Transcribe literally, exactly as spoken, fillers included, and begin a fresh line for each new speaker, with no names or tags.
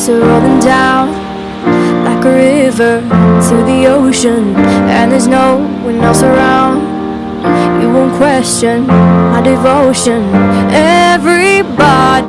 waves are rolling down like a river to the ocean, and there's no one else around. You won't question my devotion. Everybody